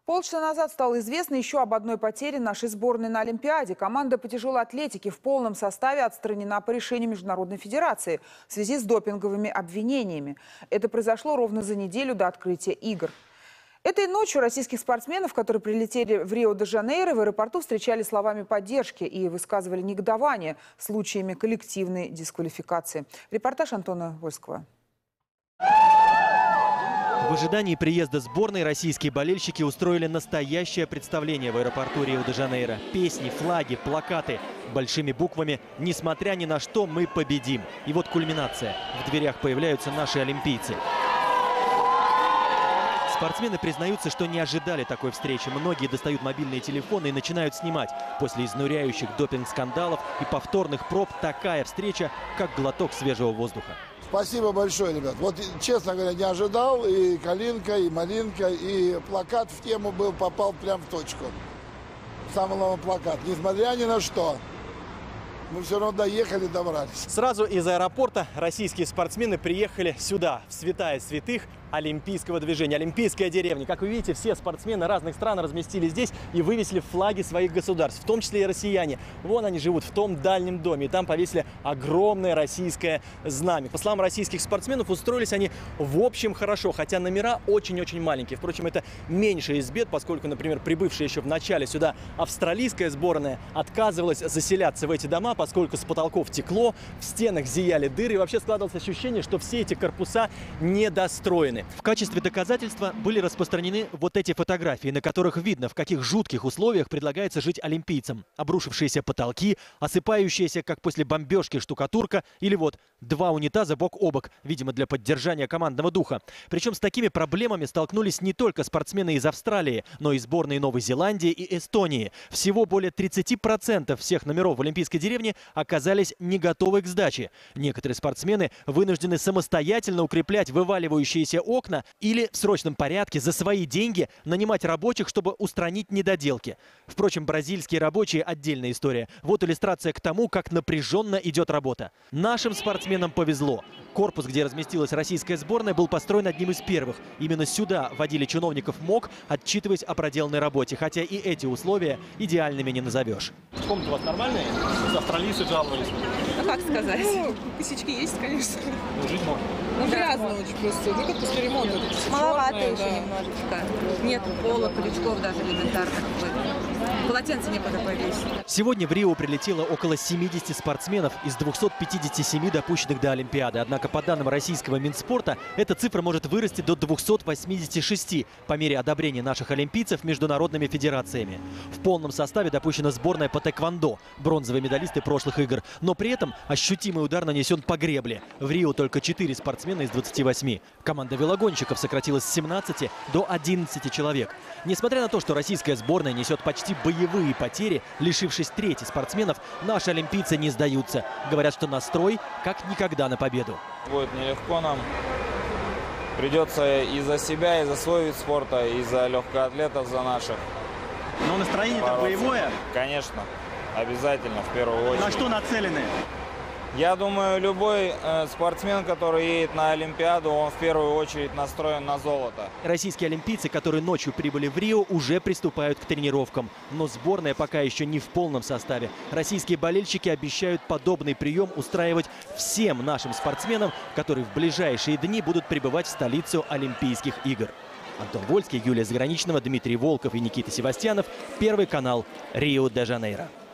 Полчаса назад стало известно еще об одной потере нашей сборной на Олимпиаде. Команда по тяжелой атлетике в полном составе отстранена по решению Международной Федерации в связи с допинговыми обвинениями. Это произошло ровно за неделю до открытия игр. Этой ночью российских спортсменов, которые прилетели в Рио-де-Жанейро, в аэропорту встречали словами поддержки и высказывали негодование случаями коллективной дисквалификации. Репортаж Антона Вольского. В ожидании приезда сборной российские болельщики устроили настоящее представление в аэропорту Рио-де-Жанейро. Песни, флаги, плакаты. Большими буквами «Несмотря ни на что, мы победим». И вот кульминация. В дверях появляются наши олимпийцы. Спортсмены признаются, что не ожидали такой встречи. Многие достают мобильные телефоны и начинают снимать. После изнуряющих допинг-скандалов и повторных проб такая встреча, как глоток свежего воздуха. Спасибо большое, ребят. Вот, честно говоря, не ожидал. И калинка, и малинка, и плакат в тему был, попал прям в точку. Самый главный плакат. Несмотря ни на что, мы все равно доехали, добрались. Сразу из аэропорта российские спортсмены приехали сюда, в святая святых олимпийского движения, Олимпийская деревня. Как вы видите, все спортсмены разных стран разместились здесь и вывесили флаги своих государств, в том числе и россияне. Вон они живут в том дальнем доме, и там повесили огромное российское знамя. По словам российских спортсменов, устроились они в общем хорошо, хотя номера очень-очень маленькие. Впрочем, это меньше из бед, поскольку, например, прибывшая еще в начале сюда австралийская сборная отказывалась заселяться в эти дома, поскольку с потолков текло, в стенах зияли дыры, и вообще складывалось ощущение, что все эти корпуса недостроены. В качестве доказательства были распространены вот эти фотографии, на которых видно, в каких жутких условиях предлагается жить олимпийцам. Обрушившиеся потолки, осыпающаяся, как после бомбежки, штукатурка, или вот два унитаза бок о бок, видимо, для поддержания командного духа. Причем с такими проблемами столкнулись не только спортсмены из Австралии, но и сборные Новой Зеландии и Эстонии. Всего более 30% всех номеров в Олимпийской деревне оказались не готовы к сдаче. Некоторые спортсмены вынуждены самостоятельно укреплять вываливающиеся окна или в срочном порядке за свои деньги нанимать рабочих, чтобы устранить недоделки. Впрочем, бразильские рабочие – отдельная история. Вот иллюстрация к тому, как напряженно идет работа. Нашим спортсменам повезло. Корпус, где разместилась российская сборная, был построен одним из первых. Именно сюда водили чиновников МОК, отчитываясь о проделанной работе. Хотя и эти условия идеальными не назовешь. Комната у вас нормальная? Австралийцы жаловались. Ну, как сказать? Ну, косячки есть, конечно. Жить можно. Ну, грязно очень просто. Ну, как после ремонта. Маловато еще немножечко. Нет пола, крючков даже элементарных. Полотенце некуда повесить. Сегодня в Рио прилетело около 70 спортсменов из 257 допущенных до Олимпиады. Однако, по данным российского Минспорта, эта цифра может вырасти до 286 по мере одобрения наших олимпийцев международными федерациями. В полном составе допущена сборная по тэквондо, бронзовые медалисты прошлых игр. Но при этом ощутимый удар нанесен по гребле. В Рио только 4 спортсмена из 28. Команда велогонщиков сократилась с 17 до 11 человек. Несмотря на то, что российская сборная несет почти боевые потери, лишившись трети спортсменов, наши олимпийцы не сдаются. Говорят, что настрой как никогда на победу. Будет нелегко нам. Придется и за себя, и за свой вид спорта, и за легкоатлетов, за наших. Но настроение-то боевое? Конечно, обязательно, в первую очередь. На что нацелены? Я думаю, любой спортсмен, который едет на Олимпиаду, он в первую очередь настроен на золото. Российские олимпийцы, которые ночью прибыли в Рио, уже приступают к тренировкам. Но сборная пока еще не в полном составе. Российские болельщики обещают подобный прием устраивать всем нашим спортсменам, которые в ближайшие дни будут прибывать в столицу Олимпийских игр. Антон Вольский, Юлия Заграничного, Дмитрий Волков и Никита Севастьянов. Первый канал, Рио-де-Жанейро.